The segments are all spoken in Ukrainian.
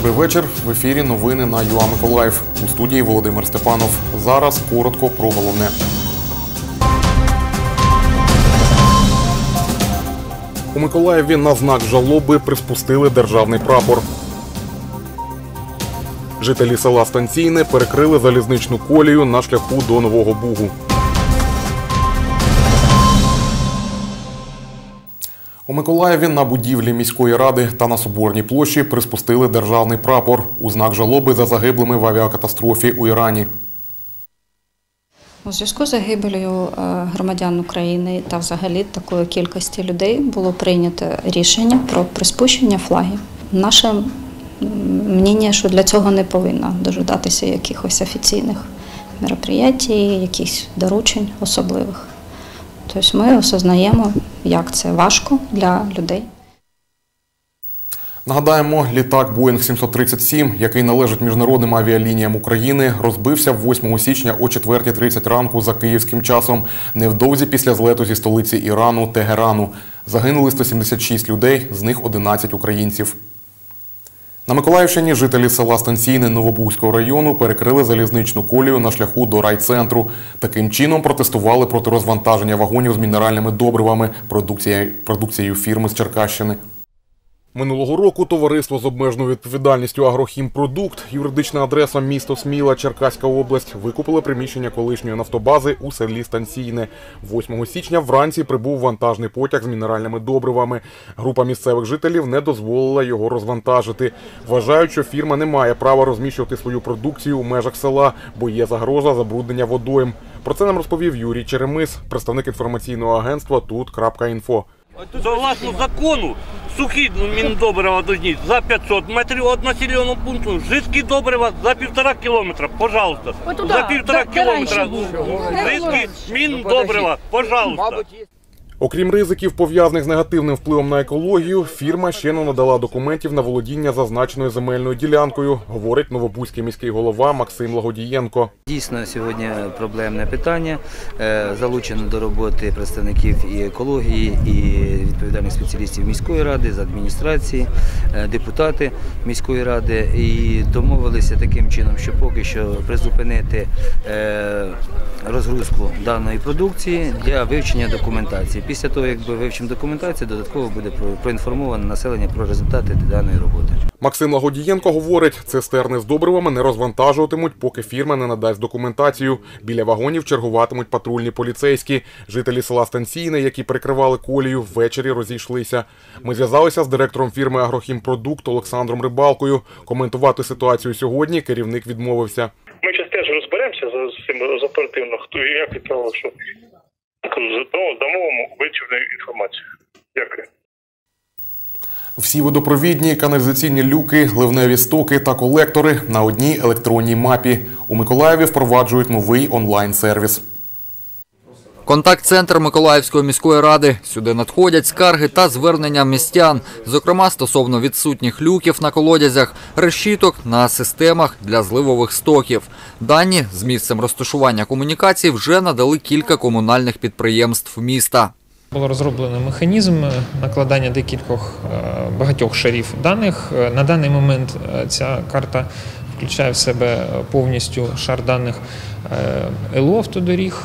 Добрий вечір. В ефірі новини на ЮА Миколаїв. У студії Володимир Степанов. Зараз коротко про головне. У Миколаєві на знак жалоби приспустили державний прапор. Жителі села Станційне перекрили залізничну колію на шляху до Нового Бугу. У Миколаєві на будівлі міської ради та на Соборній площі приспустили державний прапор у знак жалоби за загиблими в авіакатастрофі у Ірані. У зв'язку з загибелью громадян України та взагалі такої кількості людей було прийнято рішення про приспущення флагів. Наше мнення, що для цього не повинно дожидатися якихось офіційних мероприятій, якихось доручень особливих. Тобто ми осознаємо, як це важко для людей. Нагадаємо, літак Боїнг 737, який належить міжнародним авіалініям України, розбився 8 січня о 4:30 ранку за київським часом, невдовзі після злету зі столиці Ірану – Тегерану. Загинули 176 людей, з них 11 українців. На Миколаївщині жителі села Станційне Новобузького району перекрили залізничну колію на шляху до райцентру. Таким чином протестували проти розвантаження вагонів з мінеральними добривами, продукцією фірми з Черкащини. Минулого року товариство з обмеженою відповідальністю «Агрохімпродукт», юридична адреса місто Сміла, Черкаська область, викупили приміщення колишньої нафтобази у селі Станційне. 8 січня вранці прибув вантажний потяг з мінеральними добривами. Група місцевих жителів не дозволила його розвантажити. Вважають, що фірма не має права розміщувати свою продукцію у межах села, бо є загроза забруднення водойм. Про це нам розповів Юрій Черемис, представник інформаційного агентства «Тут.Інфо». Согласно закону, сухі міндобрива повинні за 500 метрів від населеного пункту, жидкі добрива за 1,5 кілометра, пожалуйста. За 1,5 кілометра жидкі міндобрива, пожалуйста. Окрім ризиків, пов'язаних з негативним впливом на екологію, фірма ще не надала документів на володіння зазначеною земельною ділянкою, говорить новобузький міський голова Максим Лагодієнко. Дійсно, сьогодні проблемне питання. Залучено до роботи представників і екології, і відповідальних спеціалістів міської ради, з адміністрації, депутати міської ради. І домовилися таким чином, що поки що призупинити розгрузку даної продукції для вивчення документації. Після того, як вивчимо документацію, додатково буде проінформовано населення про результати даної роботи. Максим Лагодієнко говорить, цистерни з добривами не розвантажуватимуть, поки фірма не надасть документацію. Біля вагонів чергуватимуть патрульні поліцейські. Жителі села Станційне, які перекривали колію, ввечері розійшлися. Ми зв'язалися з директором фірми «Агрохімпродукт» Олександром Рибалкою. Коментувати ситуацію сьогодні керівник відмовився. Ми зараз теж розберемося з цим оперативно, хто і як відправив, що дамо вам вичерпну інформацію. Дякую. Всі водопровідні, каналізаційні люки, ливневі стоки та колектори на одній електронній мапі. У Миколаєві впроваджують новий онлайн-сервіс. Контакт-центр Миколаївської міської ради. Сюди надходять скарги та звернення містян, зокрема стосовно відсутніх люків на колодязях, решіток на системах для зливових стоків. Дані з місцем розташування комунікацій вже надали кілька комунальних підприємств міста. Було розроблено механізм накладання багатьох шарів даних. На даний момент ця карта включає в себе повністю шар даних ЛО автодоріг.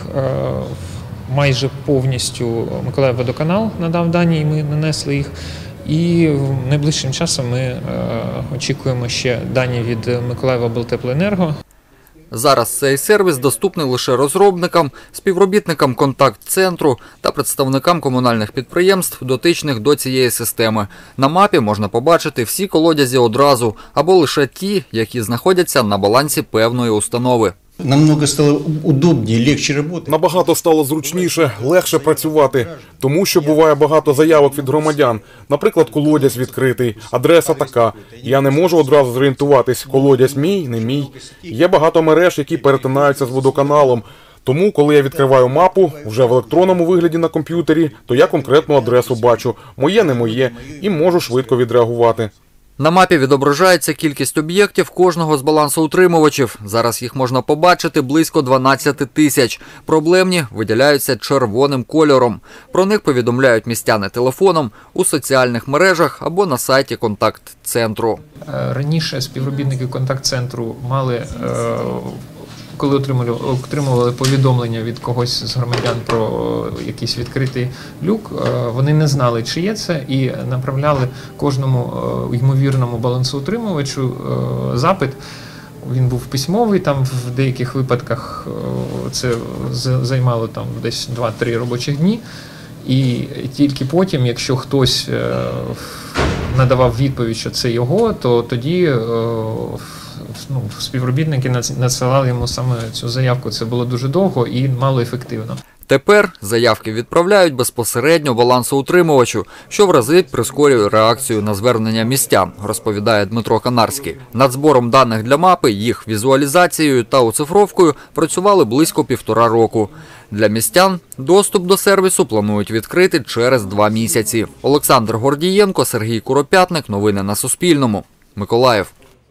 Майже повністю Миколаївводоканал надав дані, і ми нанесли їх. І найближчим часом ми очікуємо ще дані від Миколаївоблтеплоенерго. Зараз цей сервіс доступний лише розробникам, співробітникам контакт-центру та представникам комунальних підприємств, дотичних до цієї системи. На мапі можна побачити всі колодязі одразу, або лише ті, які знаходяться на балансі певної установи. Намного стало удобніше, легше працювати. Набагато стало зручніше, легше працювати, тому що буває багато заявок від громадян. Наприклад, колодязь відкритий, адреса така. Я не можу одразу зорієнтуватись, колодязь мій, не мій. Є багато мереж, які перетинаються з водоканалом. Тому, коли я відкриваю мапу, вже в електронному вигляді на комп'ютері, то я конкретну адресу бачу, моє, не моє, і можу швидко відреагувати. На мапі відображається кількість об'єктів кожного з балансоутримувачів. Зараз їх можна побачити близько 12 тисяч. Проблемні виділяються червоним кольором. Про них повідомляють містяни телефоном, у соціальних мережах або на сайті контакт-центру. Раніше співробітники контакт-центру мали, коли отримували повідомлення від когось з громадян про якийсь відкритий люк, вони не знали, чи є це, і направляли кожному ймовірному балансоутримувачу запит. Він був письмовий, там в деяких випадках це займало там десь 2-3 робочих дні. І тільки потім, якщо хтось надавав відповідь, що це його, то тоді співробітники надсилали йому саме цю заявку. Це було дуже довго і мало ефективно. Тепер заявки відправляють безпосередньо балансоутримувачу, що в рази прискорює реакцію на звернення містян, розповідає Дмитро Канарський. Над збором даних для мапи, їх візуалізацією та оцифровкою працювали близько 1,5 року. Для містян доступ до сервісу планують відкрити через 2 місяці. Олександр Гордієнко, Сергій Куропятник. Новини на Суспільному. Миколаїв.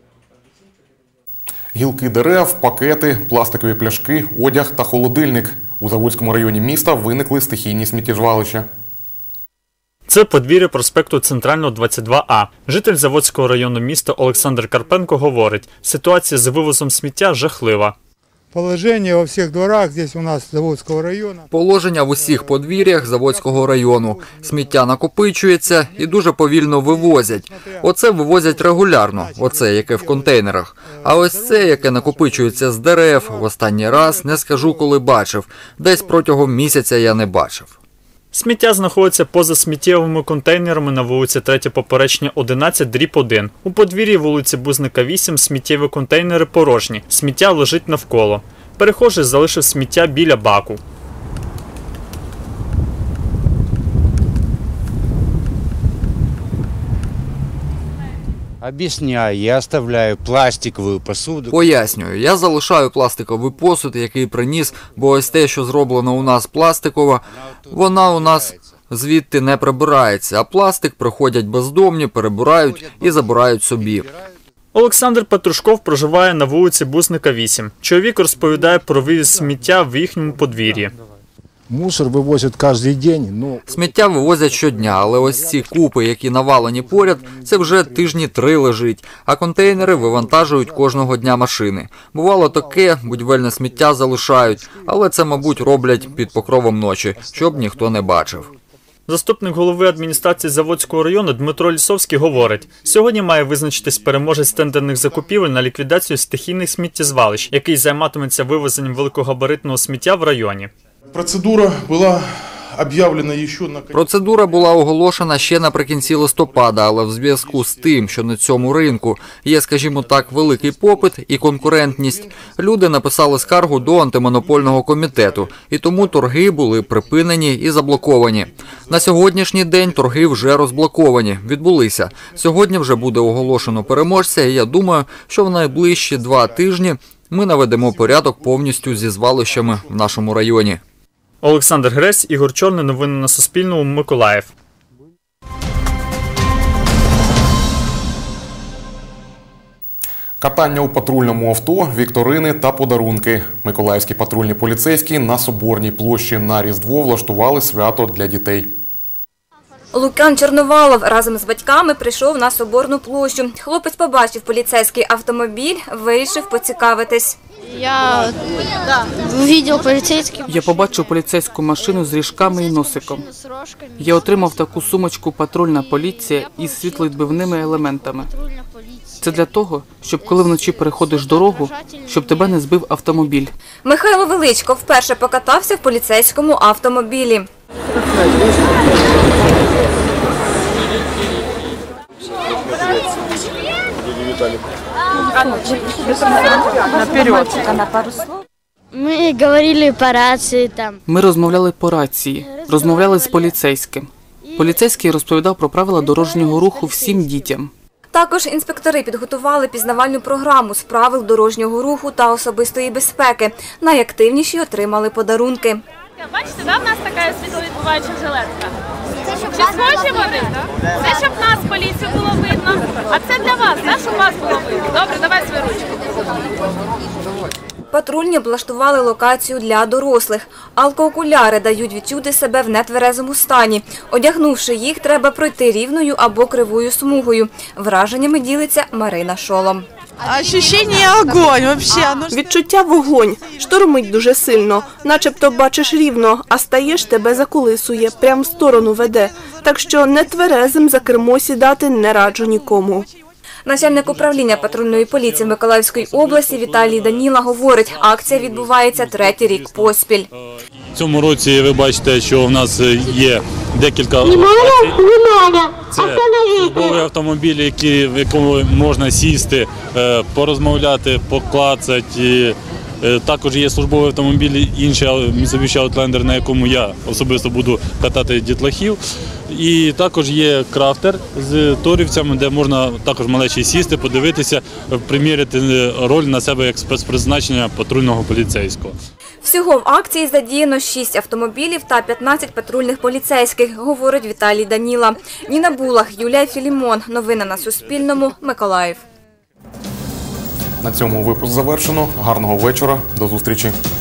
Гілки дерев, пакети, пластикові пляшки, одяг та холодильник. У Заводському районі міста виникли стихійні сміттєзвалища. Це подвір'я проспекту Центрального, 22А. Житель Заводського району міста Олександр Карпенко говорить, ситуація з вивозом сміття жахлива. Положення у всіх дворах здесь у нас Заводського району. Положення в усіх подвір'ях Заводського району. Сміття накопичується і дуже повільно вивозять. Оце вивозять регулярно, оце яке в контейнерах. А ось це, яке накопичується з дерев, в останній раз не скажу, коли бачив. Десь протягом місяця я не бачив. Сміття знаходиться поза сміттєвими контейнерами на вулиці 3 Поперечня, 11/1. У подвір'ї вулиці Бузника, 8 сміттєві контейнери порожні. Сміття лежить навколо. Перехожий залишив сміття біля баку. Об'ясняю, я оставляю пластикову посуду. Пояснюю, я залишаю пластиковий посуд, який приніс, бо ось те, що зроблено у нас пластикова, вона у нас звідти не прибирається, а пластик приходять бездомні, перебирають і забирають собі. Олександр Петрушков проживає на вулиці Бузника, 8. Чоловік розповідає про вивіз сміття в їхньому подвір'ї. Мусор вивозять кожен день. Сміття вивозять щодня, але ось ці купи, які навалені поряд, це вже тижні 3 лежить, а контейнери вивантажують кожного дня машини. Бувало таке, будівельне сміття залишають, але це, мабуть, роблять під покровом ночі, щоб ніхто не бачив. Заступник голови адміністрації Заводського району Дмитро Лісовський говорить, сьогодні має визначитись переможець тендерних закупівель на ліквідацію стихійних сміттєзвалищ, який займатиметься вивезенням великогабаритного сміття в районі. Процедура була оголошена ще наприкінці листопада, але в зв'язку з тим, що на цьому ринку є, скажімо так, великий попит і конкурентність, люди написали скаргу до антимонопольного комітету, і тому торги були припинені і заблоковані. На сьогоднішній день торги вже розблоковані, відбулися. Сьогодні вже буде оголошено переможця, і я думаю, що в найближчі 2 тижні ми наведемо порядок повністю зі звалищами в нашому районі. Олександр Гресь, Ігор Чорний. Новини на Суспільному. Миколаїв. Катання у патрульному авто, вікторини та подарунки. Миколаївські патрульні поліцейські на Соборній площі на Різдво влаштували свято для дітей. Лук'ян Чорновалов разом з батьками прийшов на Соборну площу. Хлопець побачив поліцейський автомобіль, вирішив поцікавитись. Я побачив поліцейську машину з ріжками і носиком. Я отримав таку сумочку «Патрульна поліція» із світловідбивними елементами. Це для того, щоб коли вночі переходиш дорогу, щоб тебе не збив автомобіль. Михайло Величко вперше покатався в поліцейському автомобілі. Ми говорили по рації там. Ми розмовляли по рації, розмовляли з поліцейським. Поліцейський розповідав про правила дорожнього руху всім дітям. Також інспектори підготували пізнавальну програму з правил дорожнього руху та особистої безпеки. Найактивніші отримали подарунки. Бачите, в нас така світловідбиваюча жилетка. Чи схожі вони? Це щоб нас, поліцію, було видно, а це для вас, так, щоб вас було видно. Добре, давай свою ручку. Патрульні облаштували локацію для дорослих. Алкоокуляри дають відчути себе в нетверезому стані. Одягнувши їх, треба пройти рівною або кривою смугою. Враженнями ділиться Марина Шолом. Відчуття вогонь. Штормить дуже сильно. Начебто бачиш рівно, а стаєш, тебе заколисує, прям в сторону веде. Так що нетверезим за кермо сідати не раджу нікому. Начальник управління патрульної поліції Миколаївської області Віталій Даніла говорить, акція відбувається 3-й рік поспіль. В цьому році ви бачите, що в нас є декілька локацій. Це службові автомобілі, в якому можна сісти, порозмовляти, поклацати. Також є службові автомобілі, інший Mitsubishi Outlander, на якому я особисто буду катати дітлахів. І також є крафтер з торівцями, де можна також малечі сісти, подивитися, приміряти роль на себе як спецпризначення патрульного поліцейського. Всього в акції задіяно 6 автомобілів та 15 патрульних поліцейських, говорить Віталій Даніла. Ніна Булах, Юлія Філімон. Новини на Суспільному. Миколаїв. На цьому випуск завершено. Гарного вечора. До зустрічі.